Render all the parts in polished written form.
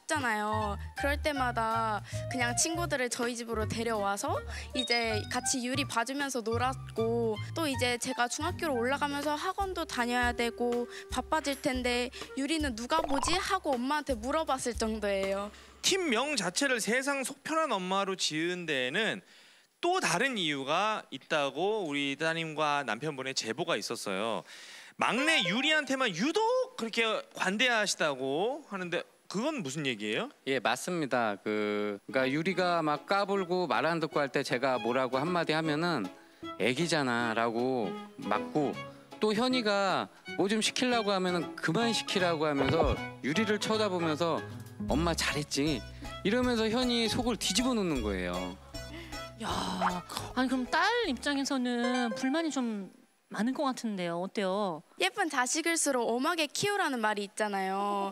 춥잖아요. 그럴 때마다 그냥 친구들을 저희 집으로 데려와서 이제 같이 유리 봐주면서 놀았고, 또 이제 제가 중학교로 올라가면서 학원도 다녀야 되고 바빠질 텐데 유리는 누가 보지? 하고 엄마한테 물어봤을 정도예요. 팀명 자체를 세상 속편한 엄마로 지은 데에는 또 다른 이유가 있다고 우리 따님과 남편분의 제보가 있었어요. 막내 유리한테만 유독 그렇게 관대하시다고 하는데 그건 무슨 얘기예요? 예, 맞습니다. 그러니까 유리가 막 까불고 말 안 듣고 할 때 제가 뭐라고 한마디 하면은 애기잖아라고 맞고, 또 현이가 뭐 좀 시키려고 하면은 그만 시키라고 하면서 유리를 쳐다보면서 엄마 잘했지 이러면서 현이 속을 뒤집어 놓는 거예요. 야, 아니 그럼 딸 입장에서는 불만이 좀 많을 것 같은데요. 어때요? 예쁜 자식일수록 엄하게 키우라는 말이 있잖아요.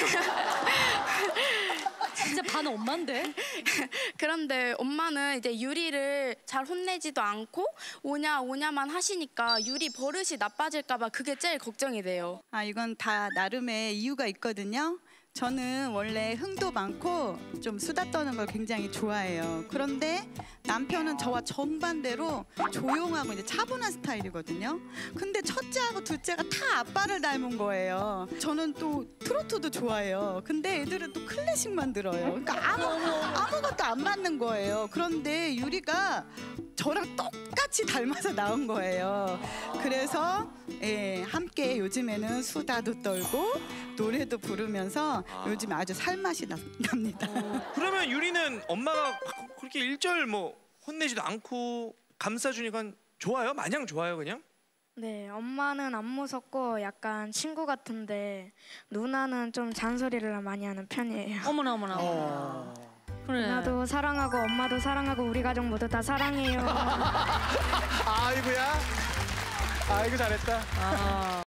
진짜 반 엄마인데? 그런데 엄마는 이제 유리를 잘 혼내지도 않고 오냐만 하시니까 유리 버릇이 나빠질까 봐 그게 제일 걱정이 돼요. 이건 다 나름의 이유가 있거든요. 저는 원래 흥도 많고 좀 수다 떠는 걸 굉장히 좋아해요. 그런데 남편은 저와 정반대로 조용하고 이제 차분한 스타일이거든요. 근데 첫째하고 둘째가 다 아빠를 닮은 거예요. 저는 또 트로트도 좋아해요. 근데 애들은 또 클래식만 들어요. 그러니까 아무것도 안 맞는 거예요. 그런데 유리가 저랑 똑같이 닮아서 나온 거예요. 그래서 함께 요즘에는 수다도 떨고 노래도 부르면서 요즘 아주 살맛이 납니다. 그러면 유리는 엄마가 그렇게 일절 뭐 혼내지도 않고 감싸주니까 좋아요? 마냥 좋아요 그냥? 네, 엄마는 안 무섭고 약간 친구 같은데 누나는 좀 잔소리를 많이 하는 편이에요. 어머나 어머나. 그래. 누나도 사랑하고 엄마도 사랑하고 우리 가족 모두 다 사랑해요. 아이고야. 아이고 잘했다.